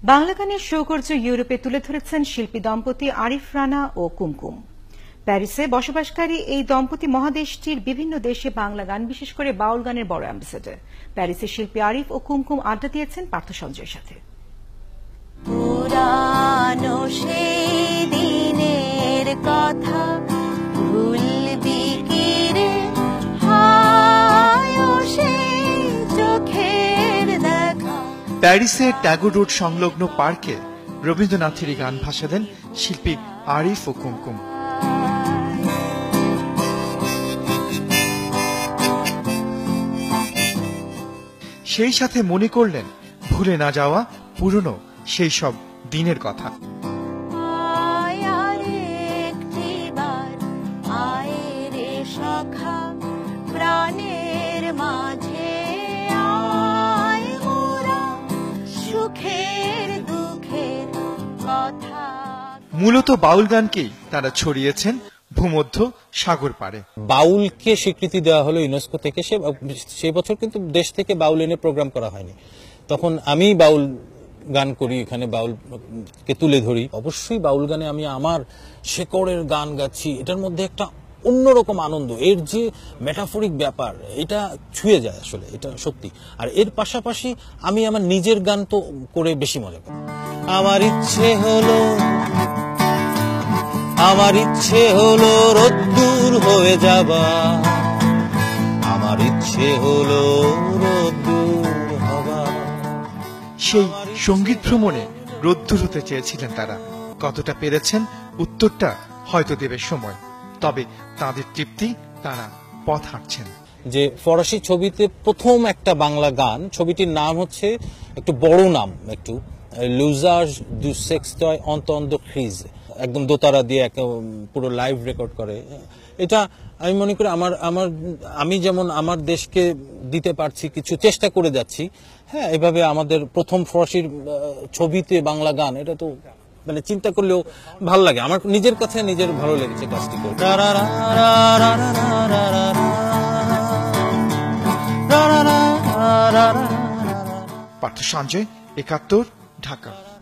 বাংলা গানের সৌকর্য ইউরোপে তুলে ধরেছেন শিল্পী দম্পতি আরিফ রানা ও কুমকুম। প্যারিসে বসবাসকারী এই দম্পতি মহাদেশটির বিভিন্ন দেশে বাংলা গান, বিশেষ করে বাউল গানের বড় অ্যাম্বাসেডর। প্যারিসের শিল্পী আরিফ ও কুমকুম আড্ডা দিয়েছেন পার্থ সঞ্জয়ের সাথে। পুরানো সেই দিনের কথা ভুলবি কি রে, হায় সেই চোখের দেখা। প্যারিসের ট্যাগোর রোড সংলগ্ন পার্কে রবীন্দ্রনাথেরই গান ভাসালেন শিল্পী আরিফ ও কুমকুম। সেই সাথে মনে করলেন ভুলে না যাওয়া পুরনো সেই সব দিনের কথা। প্রাণের মাঝে সুখের দুঃখের কথা। মূলত বাউল গানকেই তারা ছড়িয়েছেন ভূমধ্য সাগর পারে। বাউলকে স্বীকৃতি দেওয়া হলো ইউনেস্কো থেকে। সেই বছর কিন্তু দেশ থেকে বাউল এনে প্রোগ্রাম করা হয়নি। তখন আমি বাউল গান করি, এখানে বাউলকে তুলে ধরি। অবশ্যই বাউল গানে আমি আমার শেকড়ের গান গাচ্ছি, এটার মধ্যে একটা অন্যরকম আনন্দ, এর যে মেটাফরিক ব্যাপার, এটা ছুঁয়ে যায় আসলে, এটা সত্যি। আর এর পাশাপাশি আমি আমার নিজের গান তো করে বেশি মজা করি। আমার ইচ্ছে হলো রোদ্দুর হয়ে যাবা, আমার ইচ্ছে হলো রোদ্দুর হবা। সেই সঙ্গীত ভ্রমণে রোদ্দুর হতে চেয়েছিলেন তারা। কতটা পেরেছেন উত্তরটা হয়তো দেবে সময়, তবে তাদের তৃপ্তি, তারা পথ হাঁটছেন। যে ফরাসি ছবিতে প্রথম একটা বাংলা গান, ছবিটির নাম হচ্ছে একটু বড় নাম, একটু লুজাজ দু সেক্সটয় অন্তন্দ ক্রিজ, একদম দোতারা দিয়ে পুরো লাইভ রেকর্ড করে। এটা আমি মনে করি আমি যেমন আমার দেশকে দিতে পারছি, কিছু চেষ্টা করে যাচ্ছি, হ্যাঁ, এভাবে আমাদের প্রথম ফরাসির ছবিতে বাংলা গান, এটা তো মানে চিন্তা করলেও ভালো লাগে। আমার নিজের কাছে নিজের ভালো লেগেছে কাজটি করে। পার্থ সঞ্জয়, একাত্তর, ঢাকা।